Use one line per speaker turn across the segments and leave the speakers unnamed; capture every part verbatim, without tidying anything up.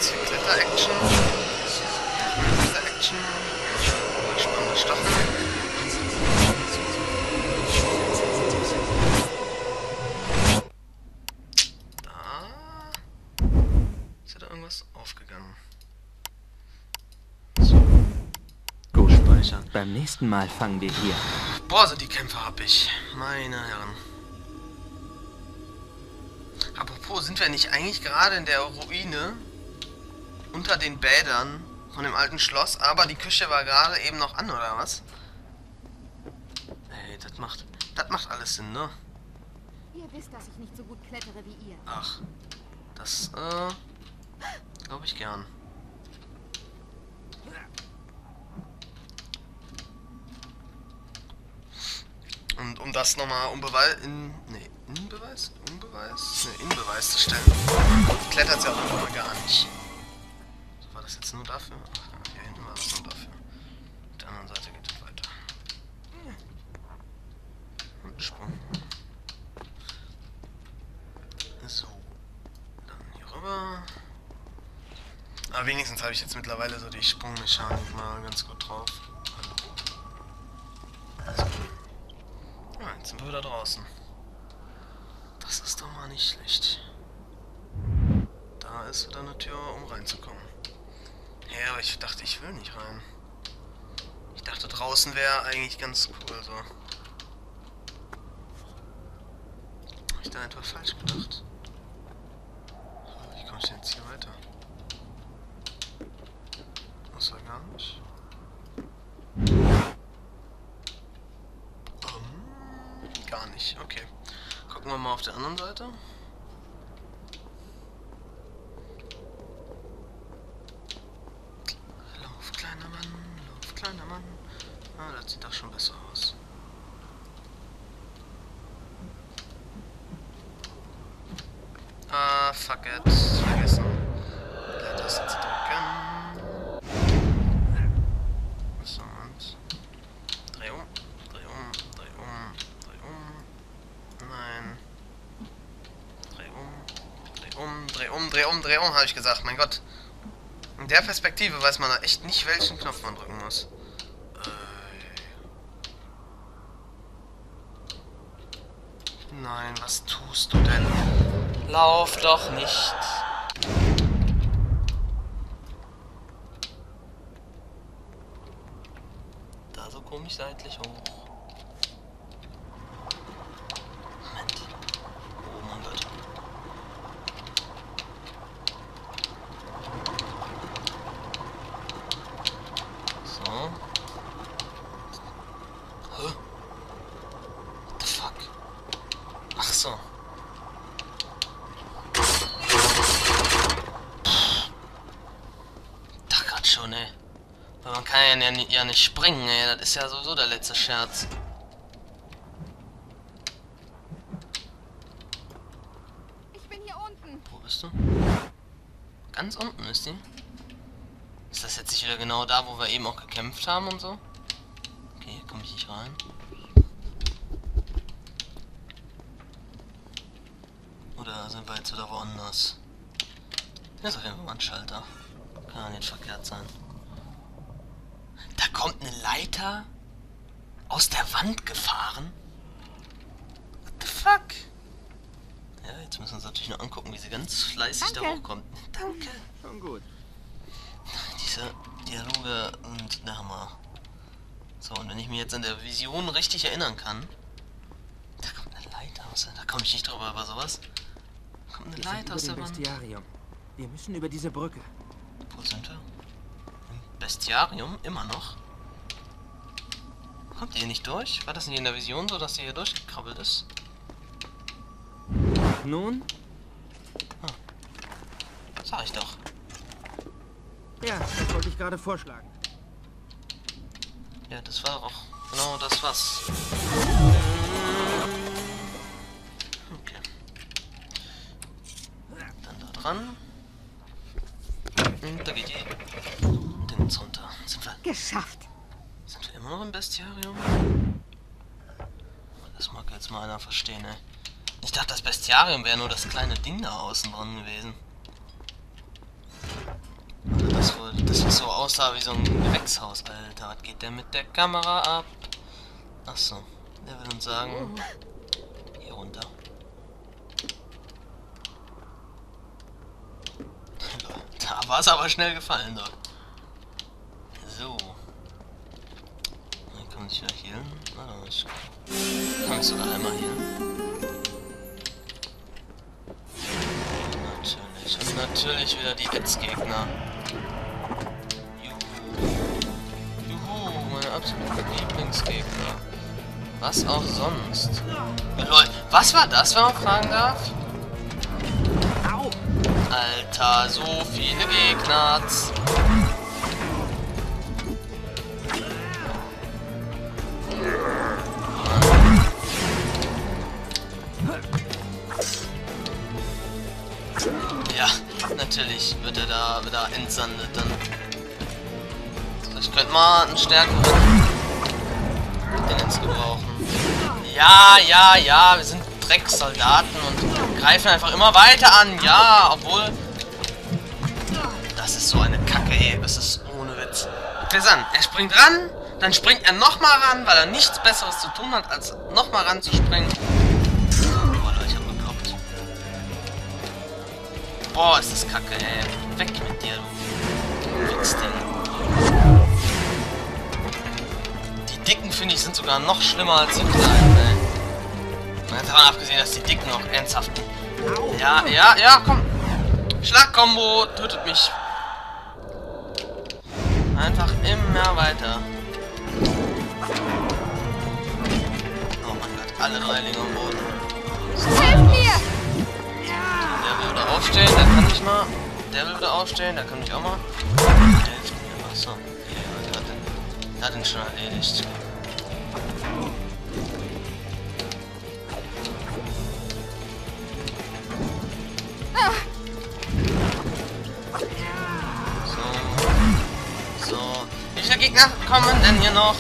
jetzt hier Kletter-Action. Kletter-Action. Spannende Stacheln. Irgendwas aufgegangen. So.
Go speichern. Beim nächsten Mal fangen wir hier.
Boah, so die Kämpfe hab ich. Meine Herren. Apropos, sind wir nicht eigentlich gerade in der Ruine unter den Bädern von dem alten Schloss, aber die Küche war gerade eben noch an, oder was? Ey, das macht, das macht alles Sinn, ne?
Ihr wisst, dass ich nicht so gut klettere wie ihr.
Ach, das, äh... glaube ich gern. Und um das nochmal unbeweis... In, nee, Inbeweis? Unbeweis? Nee, Inbeweis zu stellen. Klettert es ja auch einfach mal gar nicht. So, war das jetzt nur dafür? Ach, hier hinten war das nur dafür. Auf der anderen Seite geht es weiter. Und ein Sprung. So. Dann hier rüber. Aber wenigstens habe ich jetzt mittlerweile so die Sprungmechanik mal ganz gut drauf. Also. Ja, jetzt sind wir wieder draußen. Das ist doch mal nicht schlecht. Da ist wieder eine Tür, um reinzukommen. Ja, aber ich dachte, ich will nicht rein. Ich dachte, draußen wäre eigentlich ganz cool so. Habe ich da etwa falsch gedacht? Wie komme ich denn jetzt hier weiter? Das war gar nicht. Um, gar nicht, okay. Gucken wir mal auf der anderen Seite. Lauf, kleiner Mann, lauf, kleiner Mann. Ah, das sieht doch schon besser aus. Ah, fuck it. Vergessen. Leertaste zu drücken. So, und. Dreh um, dreh um, dreh um, dreh um. Nein. Dreh um, dreh um, dreh um, dreh um, dreh um, habe ich gesagt. Mein Gott. In der Perspektive weiß man da echt nicht, welchen Knopf man drücken muss. Nein, was tust du denn? Lauf doch nicht. Da so komisch seitlich hoch. Moment. Oh mein Gott. So. Hä? What the fuck? Ach so. Da grad schon, ey. Weil man kann ja, ja, ja nicht springen, ey. Das ist ja sowieso der letzte Scherz.
Ich bin hier unten.
Wo bist du? Ganz unten ist die. Ist das jetzt nicht wieder genau da, wo wir eben auch gekämpft haben und so? Okay, hier komme ich nicht rein. Oder sind wir jetzt wieder woanders? Hier ist auf jeden Fall mal ein Schalter. Kann ja nicht verkehrt sein. Da kommt eine Leiter aus der Wand gefahren. What the fuck? Ja, jetzt müssen wir uns natürlich noch angucken, wie sie ganz fleißig
Danke.
da hochkommt. Danke.
Schon gut.
Diese Dialoge sind der Hammer. So, und wenn ich mich jetzt an der Vision richtig erinnern kann. Da kommt eine Leiter aus der... Da komme ich nicht drüber über sowas. Da kommt eine
Wir sind
Leiter
über
aus
dem
der Wand.
Bestiarium. Wir müssen über diese Brücke.
Wo sind wir? Im Bestiarium? Immer noch? Kommt ihr nicht durch? War das nicht in der Vision so, dass ihr hier durchgekrabbelt ist?
Nun?
Sag ich doch.
Ja, das wollte ich gerade vorschlagen.
Ja, das war auch genau das was. Okay. Dann da dran. Und da geht die. Und den jetzt runter. Sind wir,
Geschafft.
sind wir immer noch im Bestiarium? Das mag jetzt mal einer verstehen, ey. Ich dachte, das Bestiarium wäre nur das kleine Ding da außen dran gewesen. Das, wohl, das was so aussah wie so ein Gewächshaus, Alter. Was geht der mit der Kamera ab? Achso, der will uns sagen, hier runter. Da war es aber schnell gefallen, dort. So. Dann kann ich wieder hier hin. Warte, ich kann mich sogar einmal hier. Natürlich. Und natürlich wieder die Etzgegner. Juhu. Juhu, meine absoluten Lieblingsgegner. Was auch sonst. Ja, lol, was war das, wenn man fragen darf? Au! Alter, so viele Gegner. Ja, natürlich wird er da wieder entsandet dann. Ich könnte mal einen stärkeren den jetzt gebrauchen. Ja, ja, ja, wir sind Drecksoldaten und greifen einfach immer weiter an. Ja, obwohl... Das ist so eine Kacke, ey. Das ist ohne Witz. Guck an, er springt ran, dann springt er nochmal ran, weil er nichts Besseres zu tun hat, als nochmal ran zu springen. Boah, Leute, ich hab gekloppt. Boah, ist das Kacke, ey. Weg mit dir, du Wichsding. Die Dicken, finde ich, sind sogar noch schlimmer als die Kleinen, ey. Mal davon abgesehen, dass die Dicken noch ernsthaft... Ja, ja, ja, komm. Schlagkombo tötet mich. Einfach immer weiter. Oh mein Gott, alle Dreilinge am Boden.
Hilf mir!
Der will wieder aufstehen, der kann nicht mal. Der will wieder aufstehen, der kann mich auch mal. Der hilft mir. Achso, okay, der hat den, der hat den schon erledigt. Wie viele Gegner kommen denn hier noch?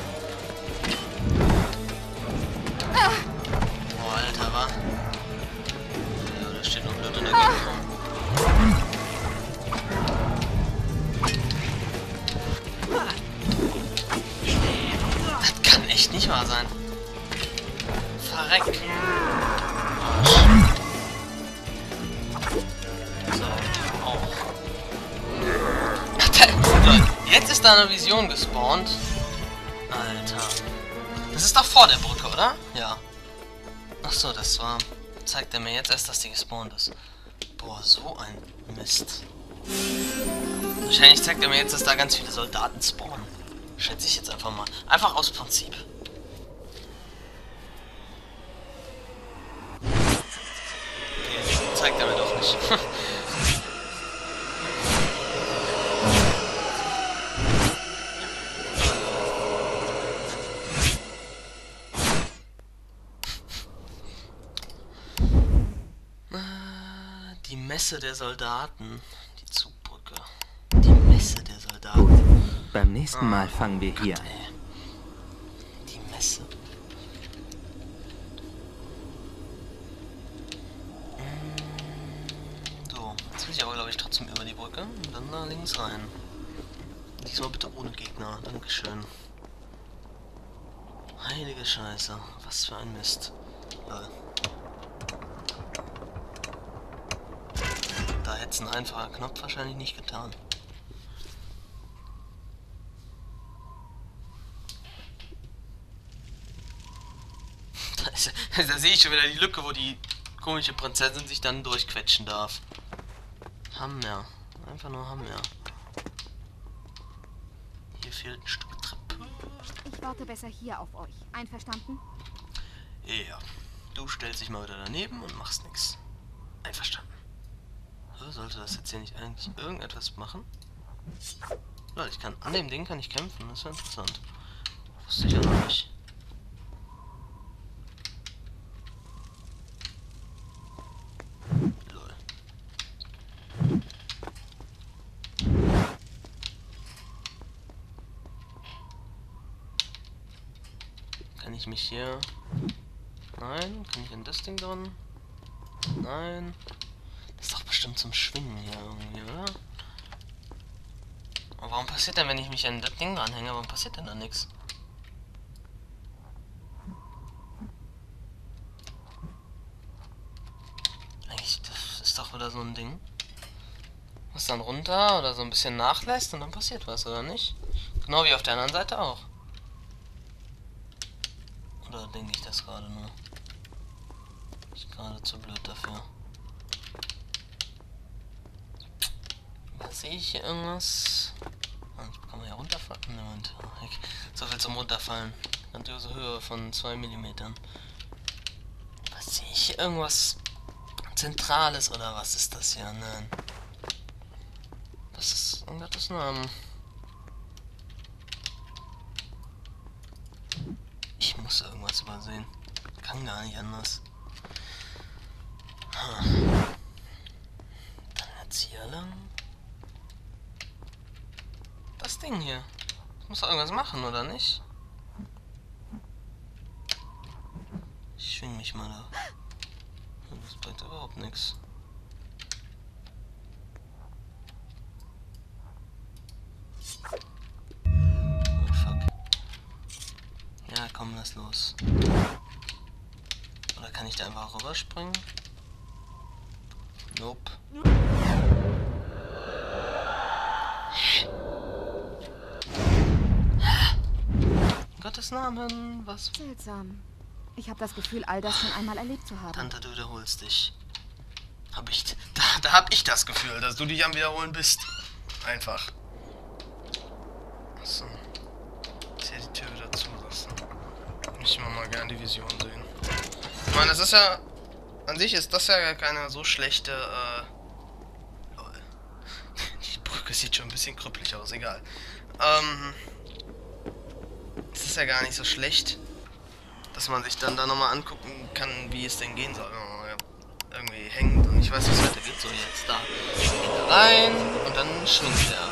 Oh, Alter, wa? Ja, da steht noch blöd in der Gegend rum. Das kann echt nicht wahr sein. Verreck. Arsch. So, auch. Jetzt ist da eine Vision gespawnt. Alter. Das ist doch vor der Brücke, oder? Ja. Achso, das war... Zeigt er mir jetzt erst, dass die gespawnt ist. Boah, so ein Mist. Wahrscheinlich zeigt er mir jetzt, dass da ganz viele Soldaten spawnen. Schätze ich jetzt einfach mal. Einfach aus Prinzip. Okay, zeigt er mir doch nicht. Die Messe der Soldaten. Die Zugbrücke. Die Messe der Soldaten.
Gut. Beim nächsten oh, Mal fangen wir hier
Gott,
an.
Die Messe. So, jetzt will ich aber, glaube ich, trotzdem über die Brücke und dann da links rein. Diesmal bitte ohne Gegner. Dankeschön. Heilige Scheiße. Was für ein Mist. Lol. Da hätte es ein einfacher Knopf wahrscheinlich nicht getan. Da, ist, da sehe ich schon wieder die Lücke, wo die komische Prinzessin sich dann durchquetschen darf. Hammer. Einfach nur Hammer. Hier fehlt ein Stück Treppe.
Ich warte besser hier auf euch. Einverstanden?
Ja. Du stellst dich mal wieder daneben und machst nichts. Einverstanden. Sollte das jetzt hier nicht eigentlich irgendetwas machen? Leute, ich kann an dem Ding kann ich kämpfen, das ist ja interessant. Wusste ich ja noch nicht. Lol. Kann ich mich hier... Nein, kann ich in das Ding dran? Nein. Das ist doch bestimmt zum Schwingen hier irgendwie, oder? Aber warum passiert denn, wenn ich mich an das Ding dranhänge, warum passiert denn da nichts? Eigentlich, das ist doch wieder so ein Ding. Was dann runter oder so ein bisschen nachlässt und dann passiert was, oder nicht? Genau wie auf der anderen Seite auch. Oder denke ich das gerade nur? Ist gerade zu blöd dafür. Was sehe ich hier irgendwas? Ah, kann man ja runterfallen. Ne, Moment. So viel zum Runterfallen. Grandiose Höhe von zwei Millimetern. Was sehe ich hier? Irgendwas Zentrales oder was ist das hier? Nein. Was ist in Gottes Namen? Ich muss irgendwas übersehen. Kann gar nicht anders. Hm. Dann jetzt hier lang. Das Ding hier. Ich muss doch irgendwas machen, oder nicht? Ich schwing mich mal da. Das bringt überhaupt nichts. Oh fuck. Ja, komm, lass los. Oder kann ich da einfach rüberspringen? Nope. In Gottes Namen, was?
Seltsam. Ich habe das Gefühl, all das schon einmal erlebt zu haben.
Tante, du wiederholst dich. Hab ich. Da, da hab ich das Gefühl, dass du dich am Wiederholen bist. Einfach. Achso. Jetzt hier die Tür wieder zulassen. Möchte man mal gerne die Vision sehen. Ich meine, das ist ja. An sich ist das ja gar keine so schlechte. Äh. Lol. Die Brücke sieht schon ein bisschen krüppelig aus, egal. Ähm. Es ist ja gar nicht so schlecht, dass man sich dann da nochmal angucken kann, wie es denn gehen soll, wenn man irgendwie hängt und ich weiß, wie es weitergeht. So, jetzt da. Geht er rein und dann schwingt er.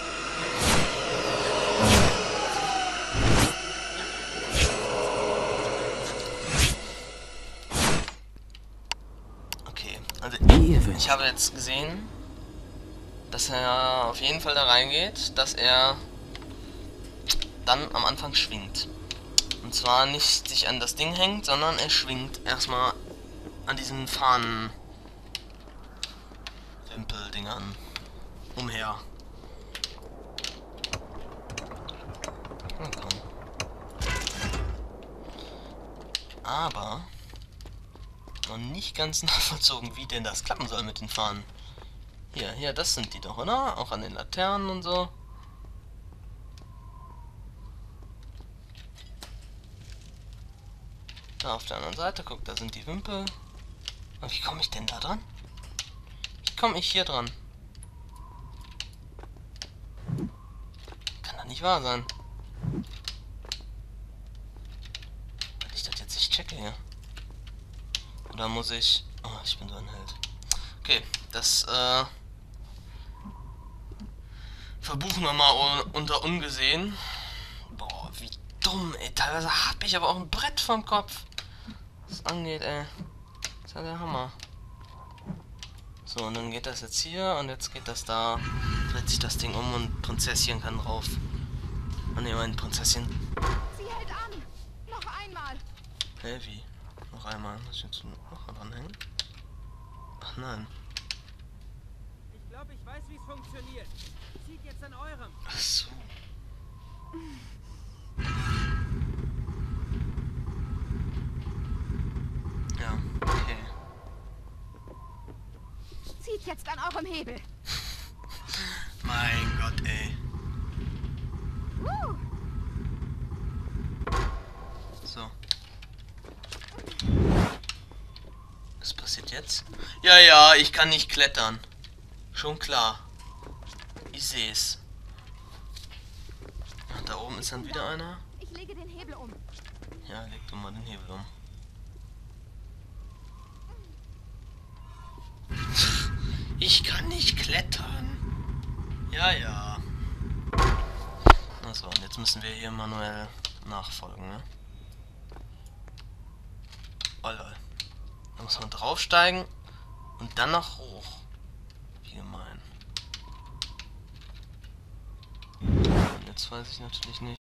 Okay, also ich habe jetzt gesehen, dass er auf jeden Fall da reingeht, dass er dann am Anfang schwingt. Und zwar nicht sich an das Ding hängt, sondern er schwingt erstmal an diesen Fahnen Wimpeldingern umher. Na komm. Aber noch nicht ganz nachvollzogen, wie denn das klappen soll mit den Fahnen. Hier, hier, das sind die doch, oder? Auch an den Laternen und so. Da auf der anderen Seite, guck, da sind die Wimpel. Und wie komme ich denn da dran? Wie komme ich hier dran? Kann doch nicht wahr sein. Weil ich das jetzt nicht checke hier. Oder muss ich... Oh, ich bin so ein Held. Okay, das, äh... verbuchen wir mal unter ungesehen. Boah, wie dumm, ey. Teilweise hab ich aber auch ein Brett vom Kopf. Was angeht, ey. Das ist ja der Hammer. So, und dann geht das jetzt hier und jetzt geht das da. Dreht sich das Ding um und Prinzesschen kann drauf. Oh ne, mein Prinzesschen.
Sie hält an! Noch einmal!
Hä, wie? Noch einmal. Muss ich jetzt noch dranhängen? Ach nein.
Ich glaube, ich weiß, wie es funktioniert. Zieht jetzt an eurem.
Ach so. Ja, okay.
Zieht jetzt an eurem Hebel!
Mein Gott, ey.
Uh,
So. Was passiert jetzt? Ja, ja, ich kann nicht klettern. Schon klar. Ich seh's. Ach, da oben ist dann wieder einer.
ich lege den Hebel um.
Ja, leg du mal den Hebel um. Ich kann nicht klettern. Ja, ja. Achso, und jetzt müssen wir hier manuell nachfolgen, ne? Oh lol. Da muss man draufsteigen und dann noch hoch. Wie gemein. Jetzt weiß ich natürlich nicht.